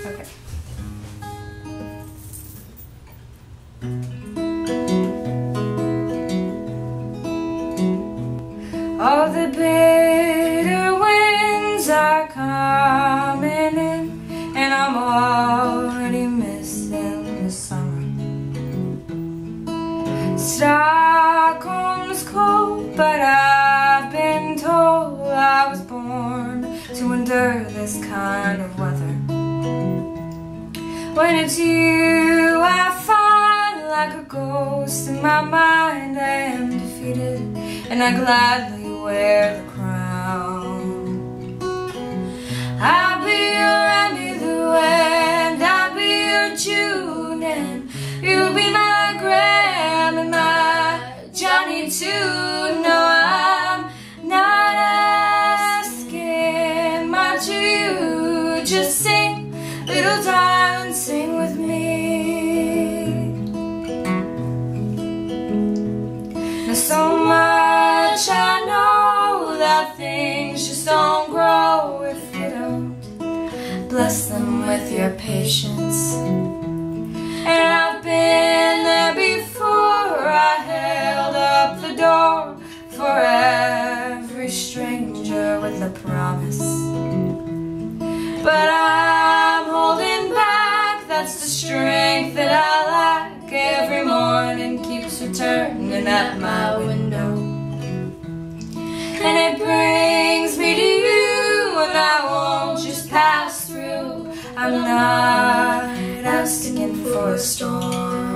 Okay. All the bitter winds are coming in, and I'm already missing the summer. Stockholm's cold, but I've been told I was born to endure this kind of weather. When it's you, I find like a ghost in my mind. I am defeated, and I gladly wear the crown. I'll be your Emmylou, and I'll be your June, and you'll be my Graham and my Johnny too. No, I'm not asking much of you. Just sing, little darling, sing with me. Now so much I know that things just don't grow if you don't bless them with your patience. And I've been there before. I held up the door for every stranger with a promise, but I'm holding back. That's the strength that I lack. Every morning keeps returning at my window, and it brings me to you, and I won't just pass through. I'm not asking for a storm.